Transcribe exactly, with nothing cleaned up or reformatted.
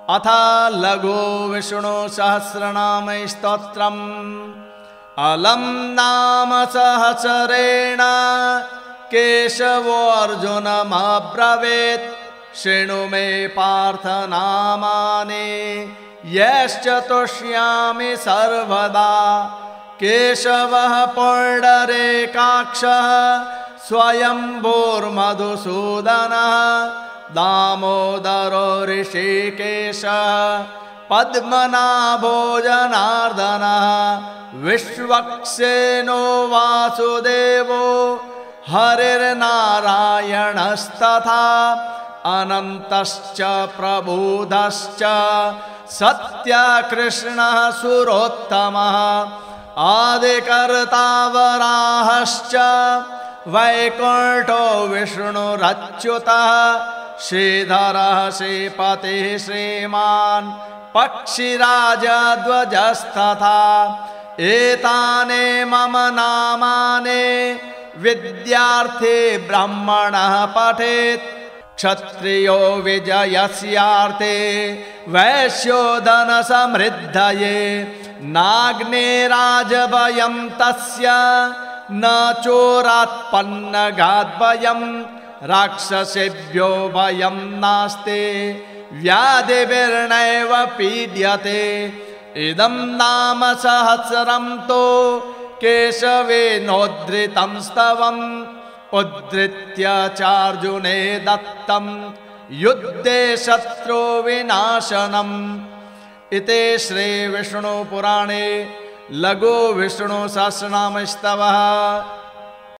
अथ लघु विष्णु सहस्रनाम स्तोत्रम् अलम नाम सहस्रेण केशवो अर्जुनमब्रवीत् शृणु मे पार्थ नामानि यश्च तुष्यामि सर्वदा। केशवः पुण्डरीकाक्षः स्वयंभूर्मधुसूदनः दामोदरो ऋषिकेशः पद्मनाभो जनार्दनः विश्वक्सेनो वासुदेवो हरिर्नारायणस्तथा अनन्तश्च प्रबुधश्च सत्यकृष्णः सुरोत्तमः आदिकर्ता वराहश्च वैकुण्ठो विष्णुरच्युतः श्रीधरः श्रीपतिः श्रीमान् पक्षिराजध्वजस्तथा एतानि मम नामानि विद्यार्थी ब्राह्मणः पठेत् क्षत्रियो विजयस्यार्थे वैश्यो धनसमृद्धये नाग्निराजभयं तस्य न चोरात्पन्नगाद्भयं राक्षसेभ्यो भयं नास्ति व्याधिभिर्नैव पीड्यते। इदं नाम सहस्रं तो केशवेनोद्धृतं स्तवम् उद्धृत्य चार्जुने दत्तं युद्धे शत्रु विनाशनम्। इति श्री विष्णु पुराणे लघु विष्णु सहस्रनाम स्तवः